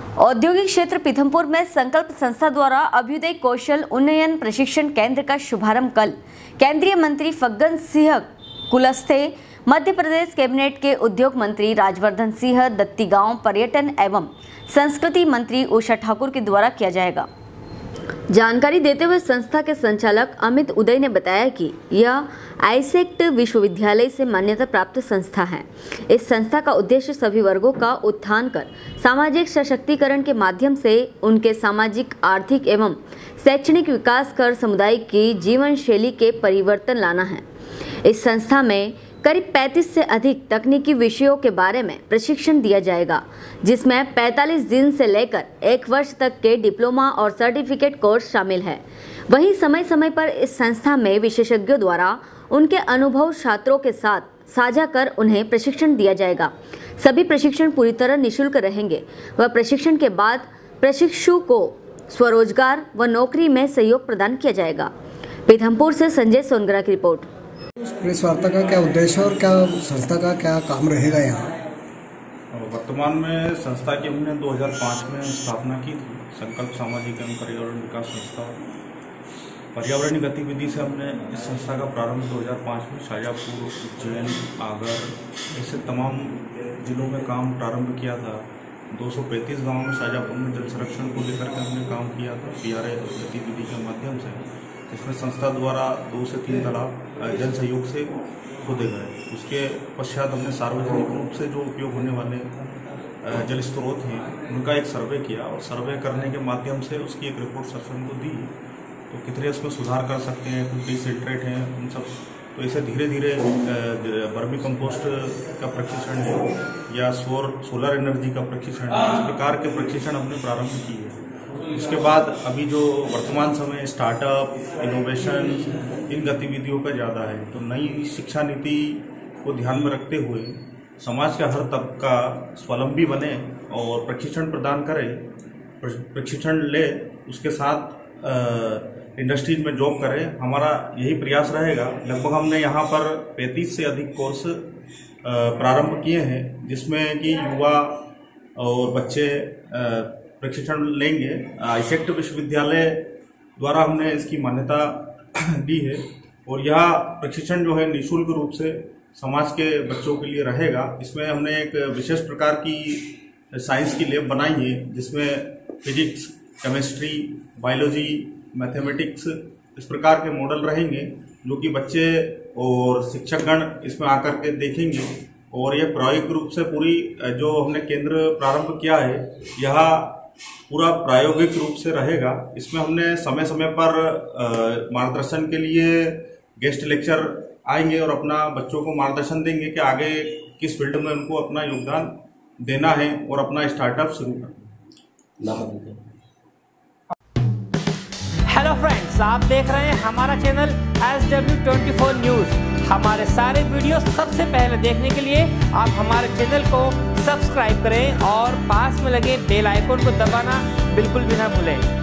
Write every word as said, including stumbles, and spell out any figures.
औद्योगिक क्षेत्र पीथमपुर में संकल्प संस्था द्वारा अभ्युदय कौशल उन्नयन प्रशिक्षण केंद्र का शुभारंभ कल केंद्रीय मंत्री फग्गन सिंह कुलस्ते, मध्य प्रदेश कैबिनेट के उद्योग मंत्री राजवर्धन सिंह दत्तीगांव, पर्यटन एवं संस्कृति मंत्री उषा ठाकुर के द्वारा किया जाएगा। जानकारी देते हुए संस्था के संचालक अमित उदय ने बताया कि यह आईसेक्ट विश्वविद्यालय से मान्यता प्राप्त संस्था है। इस संस्था का उद्देश्य सभी वर्गों का उत्थान कर सामाजिक सशक्तिकरण के माध्यम से उनके सामाजिक, आर्थिक एवं शैक्षणिक विकास कर समुदाय की जीवन शैली के परिवर्तन लाना है। इस संस्था में करीब पैंतीस से अधिक तकनीकी विषयों के बारे में प्रशिक्षण दिया जाएगा, जिसमें पैंतालीस दिन से लेकर एक वर्ष तक के डिप्लोमा और सर्टिफिकेट कोर्स शामिल है। वहीं समय समय पर इस संस्था में विशेषज्ञों द्वारा उनके अनुभव छात्रों के साथ साझा कर उन्हें प्रशिक्षण दिया जाएगा। सभी प्रशिक्षण पूरी तरह निःशुल्क रहेंगे व प्रशिक्षण के बाद प्रशिक्षु को स्वरोजगार व नौकरी में सहयोग प्रदान किया जाएगा। पीथमपुर से संजय सोनगरा की रिपोर्ट। प्रेस वार्ता का क्या उद्देश्य और क्या संस्था का क्या काम रहेगा यहाँ? वर्तमान में संस्था की हमने दो हज़ार पाँच में स्थापना की थी। संकल्प सामाजिक एवं पर्यावरण विकास संस्था। पर्यावरणीय गतिविधि से हमने इस संस्था का प्रारंभ दो हज़ार पाँच में शाजापुर, उज्जैन, आगर ऐसे तमाम जिलों में काम प्रारंभ किया था। दो सौ पैंतीस गाँव में शाजापुर में जल संरक्षण को लेकर के हमने काम किया था पी आर ए गतिविधि के माध्यम से, जिसमें संस्था द्वारा दो से तीन तालाब जन सहयोग से खोदे गए। उसके पश्चात हमने सार्वजनिक रूप से जो उपयोग होने वाले जल स्रोत हैं उनका एक सर्वे किया और सर्वे करने के माध्यम से उसकी एक रिपोर्ट शासन को दी। तो कितने उसमें सुधार कर सकते हैं, कुछ डिसिल्ट्रेट हैं, उन सब। तो ऐसे धीरे धीरे वर्मी कंपोस्ट का प्रशिक्षण है या सौर सोलर एनर्जी का प्रशिक्षण है, इस प्रकार के प्रशिक्षण हमने प्रारंभ किए हैं। उसके बाद अभी जो वर्तमान समय स्टार्टअप, इनोवेशन, इन गतिविधियों का ज़्यादा है। तो नई शिक्षा नीति को ध्यान में रखते हुए समाज का हर तबका स्वावलंबी बने और प्रशिक्षण प्रदान करे, प्रशिक्षण ले, उसके साथ इंडस्ट्रीज में जॉब करे। हमारा यही प्रयास रहेगा। लगभग हमने यहाँ पर पैंतीस से अधिक कोर्स प्रारंभ किए हैं, जिसमें कि युवा और बच्चे प्रशिक्षण लेंगे। आईसेक्ट विश्वविद्यालय द्वारा हमने इसकी मान्यता दी है और यह प्रशिक्षण जो है निःशुल्क रूप से समाज के बच्चों के लिए रहेगा। इसमें हमने एक विशेष प्रकार की साइंस की लैब बनाई है, जिसमें फिजिक्स, केमिस्ट्री, बायोलॉजी, मैथमेटिक्स इस प्रकार के मॉडल रहेंगे, जो कि बच्चे और शिक्षकगण इसमें आकर के देखेंगे। और यह प्रायोगिक रूप से पूरी जो हमने केंद्र प्रारंभ किया है, यह पूरा प्रायोगिक रूप से रहेगा। इसमें हमने समय समय पर मार्गदर्शन के लिए गेस्ट लेक्चर आएंगे और अपना बच्चों को मार्गदर्शन देंगे कि आगे किस फील्ड में उनको अपना योगदान देना है और अपना स्टार्टअप शुरू करना है। हेलो फ्रेंड्स, आप देख रहे हैं हमारा channel S W twenty four news. हमारे सारे वीडियो सबसे पहले देखने के लिए आप हमारे चैनल को सब्सक्राइब करें और पास में लगे बेल आइकन को दबाना बिल्कुल भी ना भूलें।